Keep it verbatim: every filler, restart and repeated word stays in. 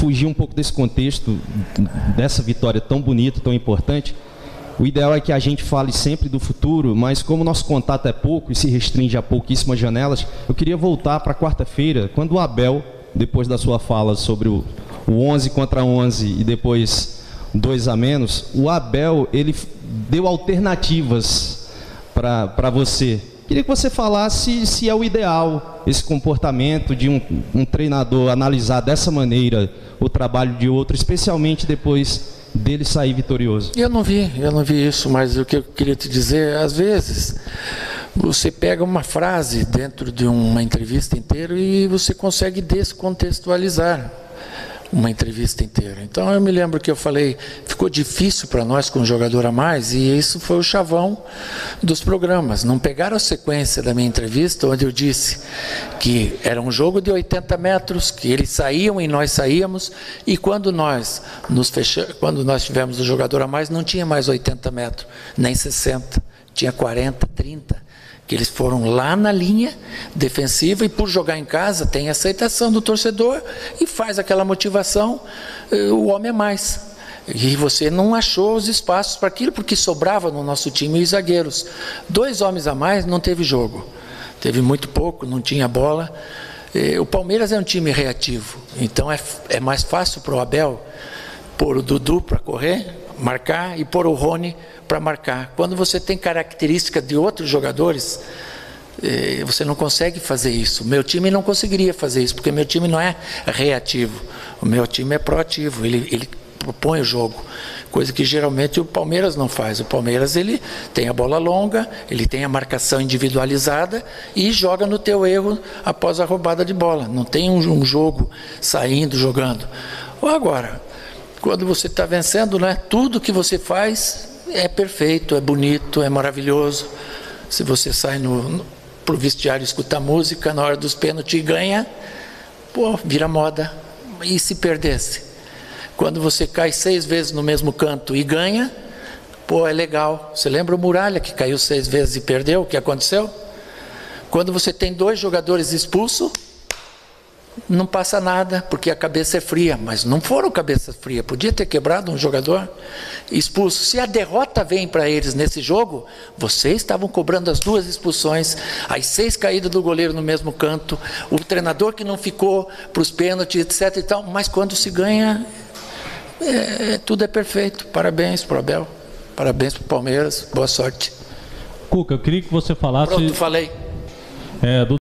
fugir um pouco desse contexto, dessa vitória tão bonita, tão importante, o ideal é que a gente fale sempre do futuro, mas como o nosso contato é pouco e se restringe a pouquíssimas janelas, eu queria voltar para quarta-feira, quando o Abel, depois da sua fala sobre o, o onze contra onze e depois dois a menos, o Abel, ele deu alternativas para você. Queria que você falasse se é o ideal esse comportamento de um, um treinador analisar dessa maneira o trabalho de outro, especialmente depois dele sair vitorioso. Eu não vi, eu não vi isso, mas o que eu queria te dizer, às vezes você pega uma frase dentro de uma entrevista inteira e você consegue descontextualizar uma entrevista inteira. Então eu me lembro que eu falei, ficou difícil para nós com um jogador a mais, e isso foi o chavão dos programas. Não pegaram a sequência da minha entrevista, onde eu disse que era um jogo de oitenta metros, que eles saíam e nós saíamos, e quando nós nos fechamos, quando nós tivemos o jogador a mais, não tinha mais oitenta metros, nem sessenta, tinha quarenta, trinta. Que eles foram lá na linha defensiva e, por jogar em casa, tem aceitação do torcedor e faz aquela motivação, o homem é mais. E você não achou os espaços para aquilo, porque sobrava no nosso time os zagueiros. Dois homens a mais, não teve jogo. Teve muito pouco, não tinha bola. O Palmeiras é um time reativo, então é, é mais fácil para o Abel pôr o Dudu para correr, marcar, e pôr o Rony para marcar. Quando você tem característica de outros jogadores, eh, você não consegue fazer isso. O meu time não conseguiria fazer isso, porque meu time não é reativo. O meu time é proativo, ele, ele propõe o jogo, coisa que geralmente o Palmeiras não faz. O Palmeiras, ele tem a bola longa, ele tem a marcação individualizada e joga no teu erro após a roubada de bola. Não tem um, um jogo saindo, jogando. Ou agora, quando você está vencendo, né, tudo que você faz é perfeito, é bonito, é maravilhoso. Se você sai para o vestiário escutar música, na hora dos pênaltis e ganha, pô, vira moda. E se perdesse? Quando você cai seis vezes no mesmo canto e ganha, pô, é legal. Você lembra o Muralha, que caiu seis vezes e perdeu? O que aconteceu? Quando você tem dois jogadores expulsos, não passa nada, porque a cabeça é fria, mas não foram cabeça fria, podia ter quebrado um jogador expulso. Se a derrota vem para eles nesse jogo, vocês estavam cobrando as duas expulsões, as seis caídas do goleiro no mesmo canto, o treinador que não ficou para os pênaltis, etc e tal, mas quando se ganha, é, tudo é perfeito. Parabéns para o Abel, parabéns para o Palmeiras, boa sorte. Cuca, eu queria que você falasse... Pronto, falei. É, do